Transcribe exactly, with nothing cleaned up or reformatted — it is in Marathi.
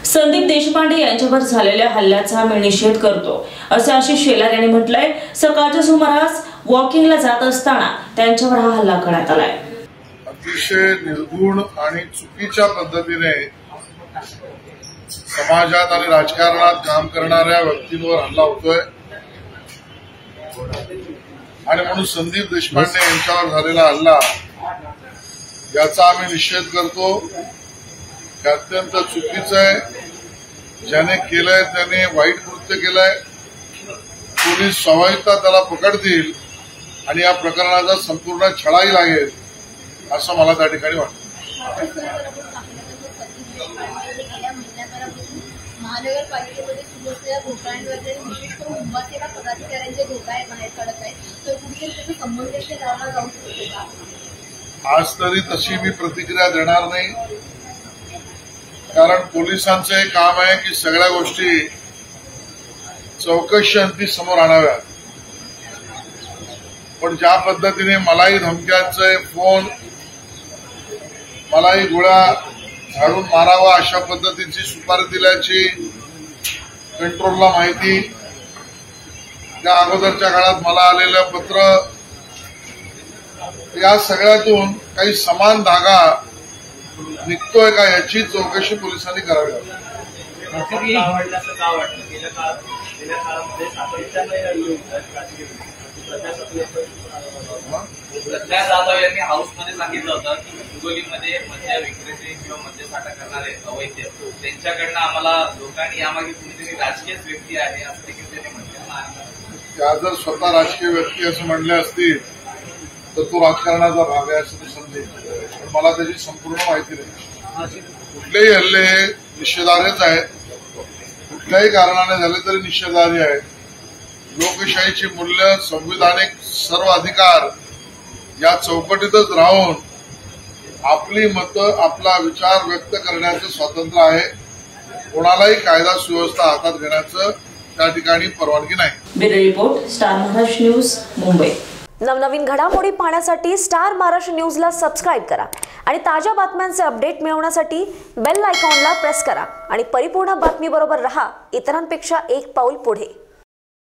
संदीप देशपांडे यांच्यावर झालेल्या हल्ल्याचा मी निषेध करतो, असे आशिष शेलार यांनी म्हटलंय। सकाळच्या सुमारास वॉकिंगला जात असताना त्यांच्यावर हा हल्ला करण्यात आलाय। अतिशय निर्गुण आणि चुकीच्या पद्धतीने समाजात आणि राजकारणात काम करणाऱ्या व्यक्तींवर हल्ला होतोय आणि म्हणून संदीप देशपांडे यांच्यावर झालेला हल्ला याचा आम्ही निषेध करतो। हे अत्यंत चुकीचं आहे। ज्याने केलंय त्याने वाईट कृत्य केलंय। पोलीस स्वाभाविकता त्याला पकडतील आणि या प्रकरणाचा संपूर्ण छळाही लागेल असं मला त्या ठिकाणी वाटतं। महानगरपालिकेमध्ये सुरू असलेल्या घोटाळ्यांवर विशेष करून मुंबईच्या पदाधिकाऱ्यांचे घोटाळे बाहेर पडत आहेत, तर कुठेतरी त्याचा संबंधित लावला जाऊ शकतो का? आज तरी तशी मी प्रतिक्रिया देणार नाही, कारण पोलिसांचं हे काम आहे की सगळ्या गोष्टी चौकशी अंती समोर आणाव्यात। पण ज्या पद्धतीने मलाही धमक्यांचे फोन, मलाही गोळ्या झाडून मारावा अशा पद्धतीची सुपारी दिल्याची कंट्रोलला माहिती, त्या अगोदरच्या काळात मला आलेलं पत्र, या सगळ्यातून काही समान धागा निघतोय का याची चौकशी पोलिसांनी करावी। प्रज्ञा जाधव यांनी हाऊसमध्ये सांगितलं होतं की हिंगोलीमध्ये मद्य विक्रेते किंवा मद्य साठा करणारे अवैध त्यांच्याकडनं आम्हाला लोकांनी यामागे कुणीतरी राजकीय व्यक्ती आहे असं देखील त्यांनी म्हटलं। त्या जर स्वतः राजकीय व्यक्ती असं म्हणले असतील तर तो राजकारणाचा भाग आहे असं मी समजेल, पण मला त्याची संपूर्ण माहिती नाही। कुठलेही हल्ले हे निषेधार्हच आहेत, कुठल्याही कारणाने झाले तरी निषेधार्ह आहेत। लोकशाहीची मूल्य, संविधानिक सर्व अधिकार या चौकटीतच राहून आपली मतं, आपला विचार व्यक्त करण्याचं स्वातंत्र्य आहे। कोणालाही कायदा सुव्यवस्था हातात घेण्याचं त्या ठिकाणी परवानगी नाही। Bureau report, star Maharashtra news, Mumbai. नवनवीन घडामोडी पाहण्यासाठी स्टार महाराष्ट्र न्यूजला सबस्क्राईब करा आणि ताज्या बातम्यांचे अपडेट मिळवण्यासाठी बेल आयकॉनला प्रेस करा आणि परिपूर्ण बातमीबरोबर रहा, इतरांपेक्षा एक पाऊल पुढे।